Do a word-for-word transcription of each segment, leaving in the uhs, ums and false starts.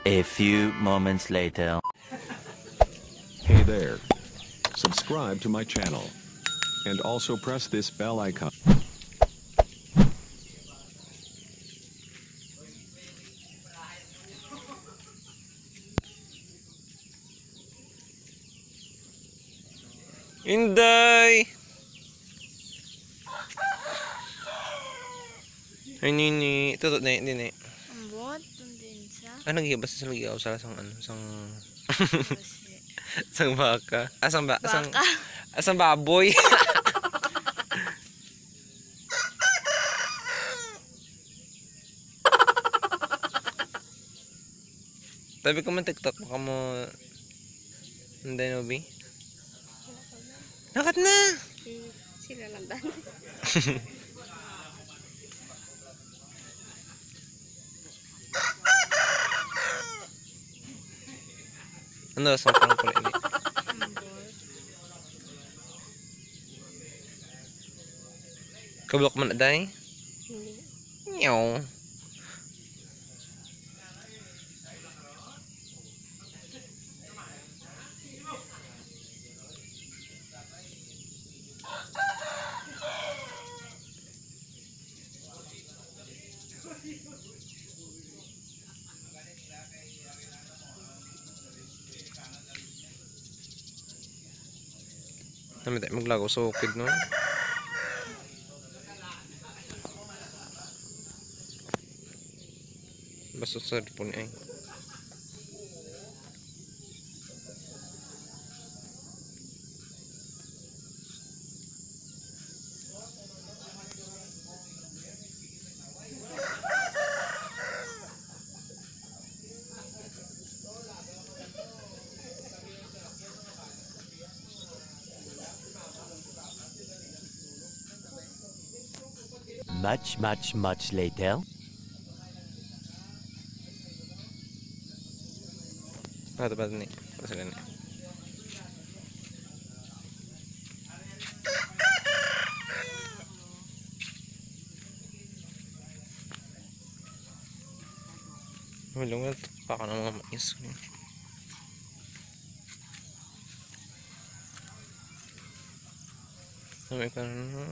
A few moments later. Hey there. Subscribe to my channel. And also press this bell icon. Inday! Ay, nini. Ito, ito, nini, nini. Ambot, tundin sa. Ano nagiging basta sa lagi ako sa sang ano, sang... sang baka. Ah, sang ba... Sang... Baka. Ah, sang baboy. Tabi ko man TikTok, baka mo... Hindi, Nobi? Nakat na! Sila lang dan. Ano, sa pang pula ini? Kablok man na day? Hindi. Nyaw. Namin tayo maglagaw sa ukid, no? Basta sa po niya eh. Much, much, much later. Ah, tepat nih. Pasal ini. Belum kan pakan sama mais. Sampai kan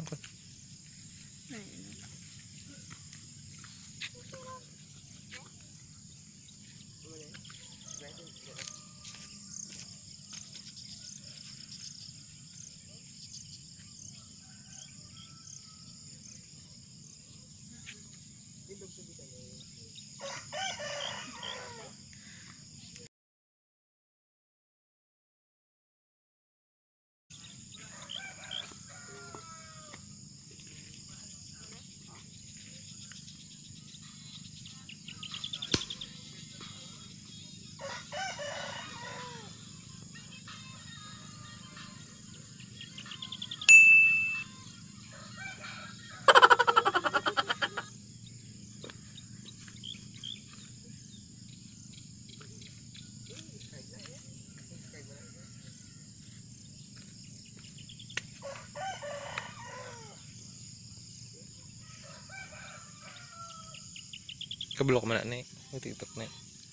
keblok mana nih? TikTok nih.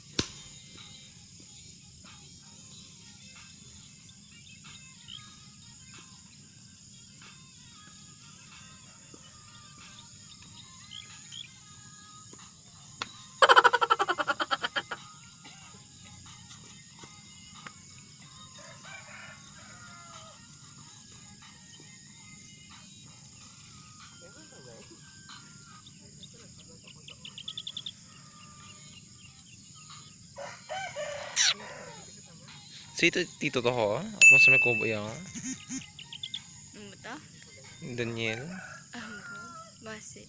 Si ito, tito to ho, at mas may kubo yan. Ano ba Daniel. Ambot, base.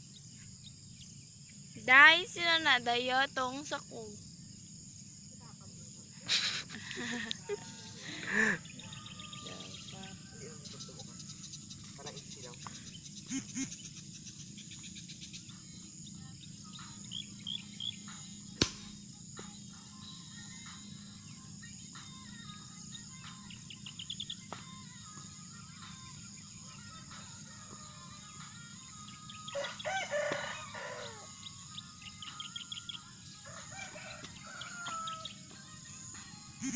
Dahil sila na dayo tong sa ko.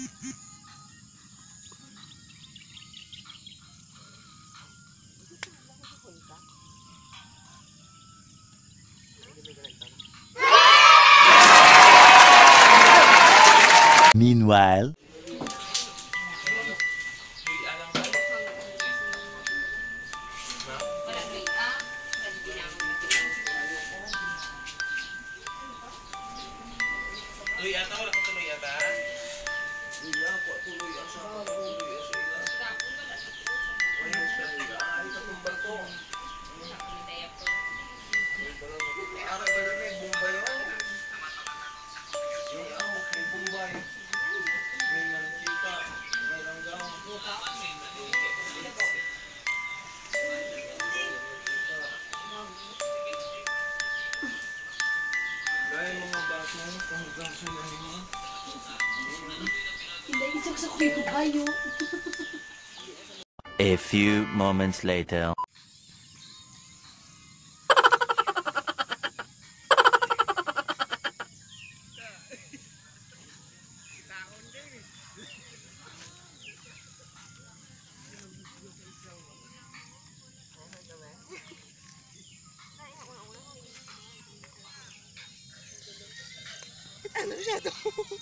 Meanwhile, Tuloy ata, wala ka tuloy ata. Iya, kok tuloy asa ka tuloy asa ila. Wala siya ila, ay katumbal to. Ara ba na may bumbay oh. Iya, may bumbay. May mantika, may langgaw. Gaya mga baso, panggang sila mo. a few moments later. Ano siya to?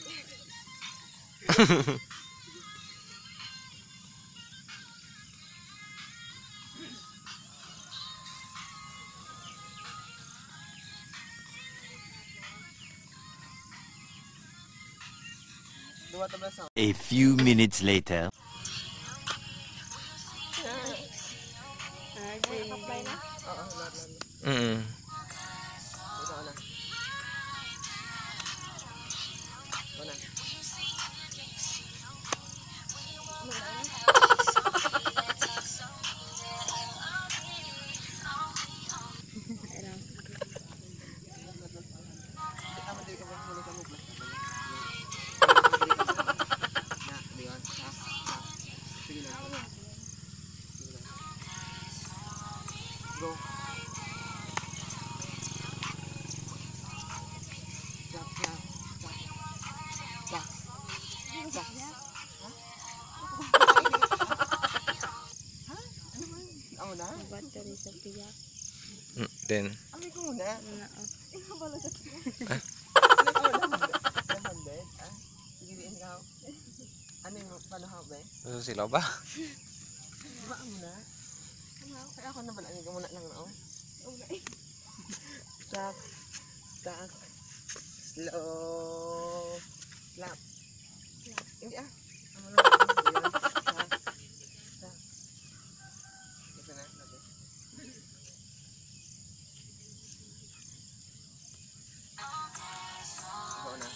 A few minutes later. Mm. Go. Ako na? Battery sa piyak. Mm, Then, Ami ko muna. Ano oh. Ikaw pala sa tiyan. Ano ko lang? one hundred? Ah? Sige, ikaw. Ano yung panuhaw ba eh? gusto sila ba? Ba mo na? Kaya ako naman, ano ka muna lang na oh. Tak. Tak. Slow. Clap. Hindi ah. Ano na? Tak. Tak. Ito na. Ito. Ikaw na.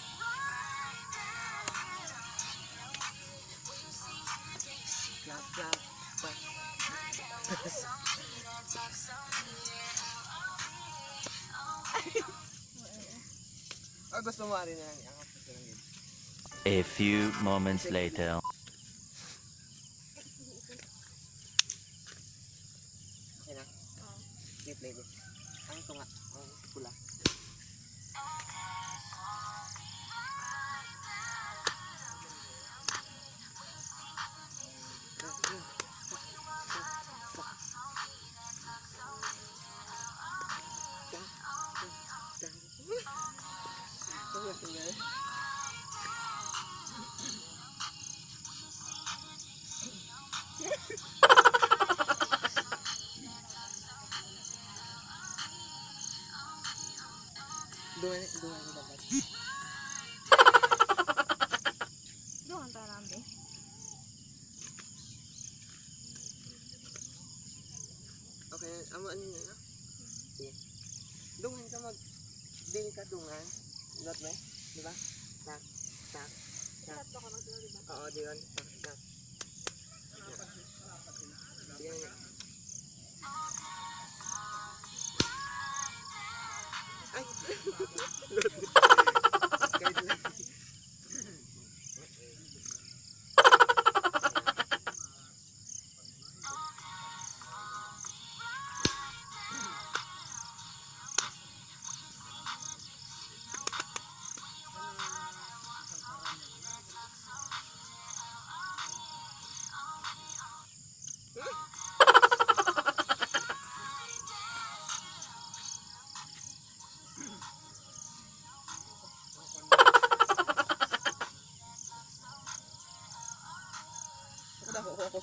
Clap, clap, clap. Oh, gusto mo rin na lang iangat ko lang yun. A few moments later. Okay na? Oo. Sige, play this. Ang ito nga. Ang pula. Dua dua ni dapat. Doon tayo namin. Okay, amo ano niya na? Sige. Dungan ka mag dili ka dungan. Not ba? Di ba? Tak, tak, tak. Tatlo ka magdala, di ba? Oo, di yun. Tak, tak. Sige na. Ay! Kahit na.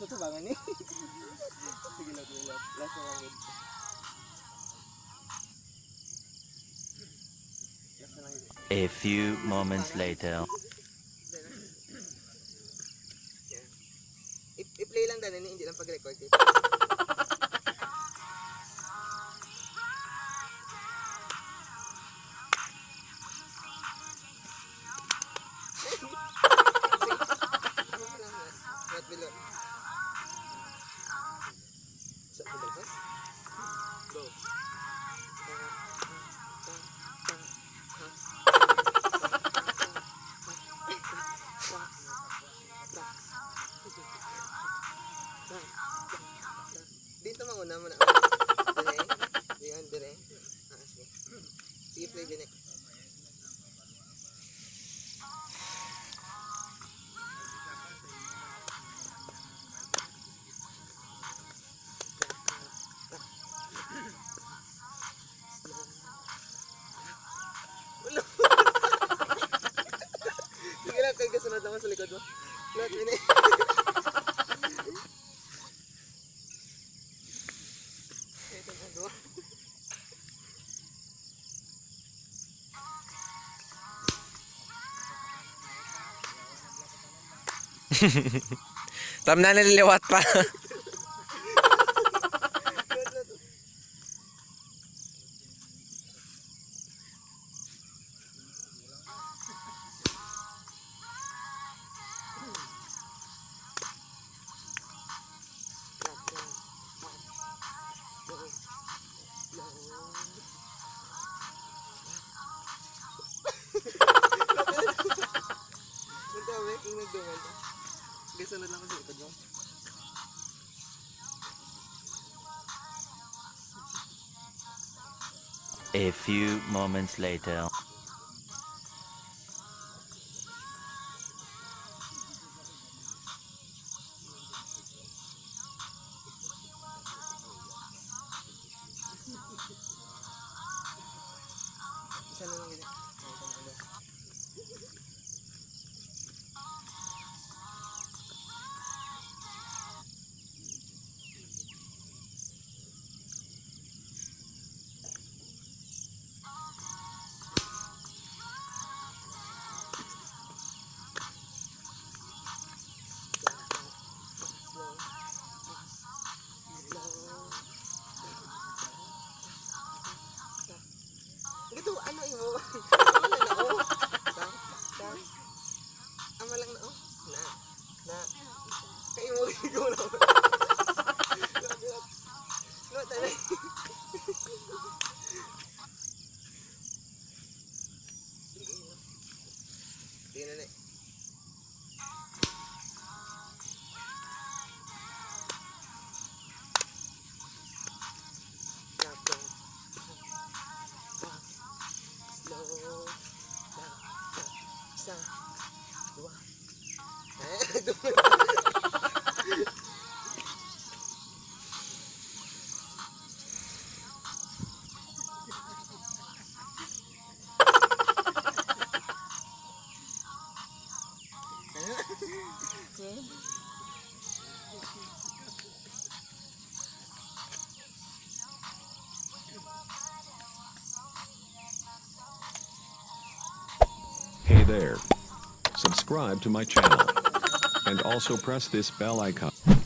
sa tabangan ni. Sige lang, sige lang. Last na lang yun. Last na lang yun. A few moments later. I- I-play lang dahil hindi lang pag-record. Eh. What below? Sa below ka? Go. Dito manguna mo na. Dire. Diyan, dire. Ah, sige. Sige, play din eh. Sige lang, kay kasunod naman sa likod mo. Lahat yun eh. Ito na doon. Tam na naliliwat pa. Nagtabi, kung nagdungan ka. Gasunod lang ako sa likod mo. A few moments later. Isa na lang yun eh. Ito na ulit. Ito, ano imo? Ama lang na oh. Tang, tang. Ama lang na oh. Na, na. Kay mo gigo na. No, tani. Tingnan na. Tapos isa, dua. Eh, dua. Hey there. Subscribe to my channel. And also press this bell icon.